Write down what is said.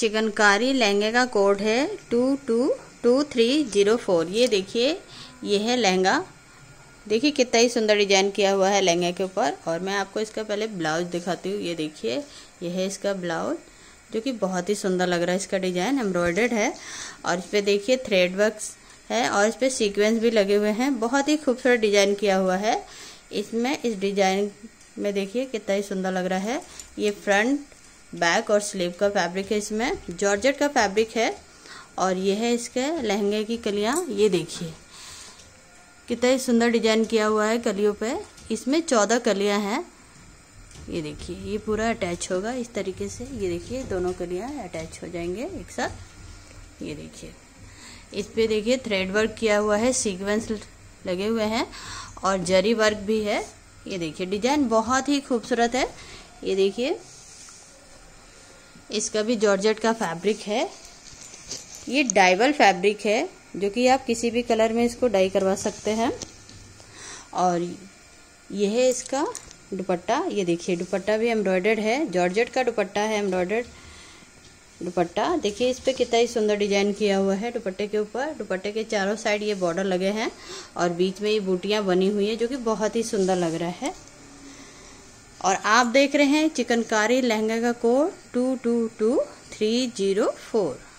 चिकनकारी लहंगे का कोड है 222304। ये देखिए, ये है लहंगा। देखिए कितना ही सुंदर डिजाइन किया हुआ है लहंगे के ऊपर। और मैं आपको इसका पहले ब्लाउज दिखाती हूँ। ये देखिए, ये है इसका ब्लाउज, जो कि बहुत ही सुंदर लग रहा है। इसका डिजाइन एम्ब्रॉयडर्ड है और इस पे देखिए थ्रेड वर्क है और इस पे सीक्वेंस भी लगे हुए हैं। बहुत ही खूबसूरत डिजाइन किया हुआ है इसमें। इस डिजाइन में देखिए कितना ही सुंदर लग रहा है। ये फ्रंट, बैक और स्लीव का फैब्रिक है। इसमें जॉर्जेट का फैब्रिक है और ये है इसके लहंगे की कलियां। ये देखिए कितना ही सुंदर डिजाइन किया हुआ है कलियों पे। इसमें 14 कलियां हैं। ये देखिए, ये पूरा अटैच होगा इस तरीके से। ये देखिए, दोनों कलियां अटैच हो जाएंगे एक साथ। ये देखिए, इस पे देखिए थ्रेड वर्क किया हुआ है, सीक्वेंस लगे हुए हैं और जरी वर्क भी है। ये देखिए, डिजाइन बहुत ही खूबसूरत है। ये देखिए, इसका भी जॉर्जेट का फैब्रिक है। ये डाइवल फैब्रिक है, जो कि आप किसी भी कलर में इसको डाई करवा सकते हैं। और ये है इसका दुपट्टा। ये देखिए, दुपट्टा भी एम्ब्रॉयडर्ड है। जॉर्जेट का दुपट्टा है, एम्ब्रॉयडर्ड दुपट्टा। देखिए इस पे कितना ही सुंदर डिजाइन किया हुआ है दुपट्टे के ऊपर। दुपट्टे के चारों साइड ये बॉर्डर लगे हैं और बीच में ये बूटियां बनी हुई है, जो कि बहुत ही सुंदर लग रहा है। और आप देख रहे हैं चिकनकारी लहंगा का कोड 222304।